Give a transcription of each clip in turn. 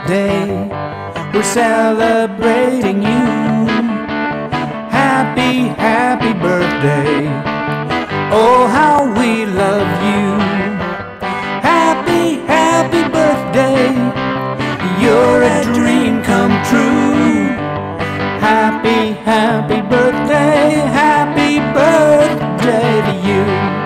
birthday. We're celebrating you. Happy, happy birthday. Oh, how we love you. Happy, happy birthday. You're a dream come true. Happy, happy birthday. Happy birthday to you.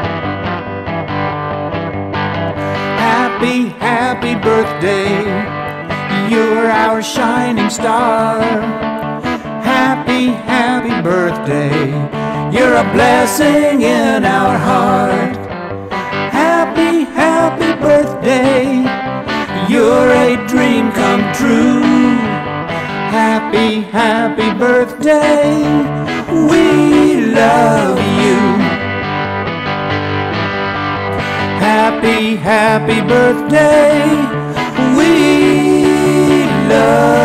Happy, happy birthday. You're our shining star. Happy, happy birthday. You're a blessing in our heart. Happy, happy birthday. You're a dream come true. Happy, happy birthday. We love you. Happy, happy birthday. We love you.